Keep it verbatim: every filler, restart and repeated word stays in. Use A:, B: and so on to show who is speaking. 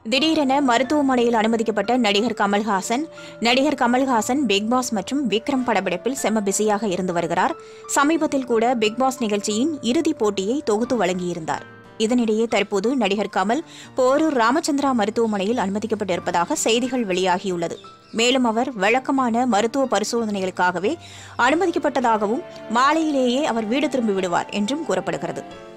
A: திடீரென மருத்துவமனையில் அனுமதிக்கப்பட்ட நடிகர் கமல்ஹாசன் நடிகர் கமல்ஹாசன் பிக் பாஸ் மற்றும் விக்ரம் படப்பிடிப்பில் செம்ம பிஸியாக இருந்து வருகிறார். சமீபத்தில் கூட பிக் பாஸ் நிகழ்ச்சியின் இறுதிப் போட்டியை தொகுத்து வழங்கியிருந்தார். இதனிடையே தற்போது நடிகர் கமல் போரூர் ராமச்சந்திரா மருத்துவமனையில் அனுமதிக்கப்பட்டிருப்பதாக செய்திகள் வெளியாகியுள்ளது. மேலும் அவர் வழக்கமான மருத்துவ பரிசோதனைகளுக்காகவே அனுமதிக்கப்பட்டதாகவும் மாலையிலேயே அவர் வீடு திரும்பி விடுவார் என்றும் கூறப்படுகிறது.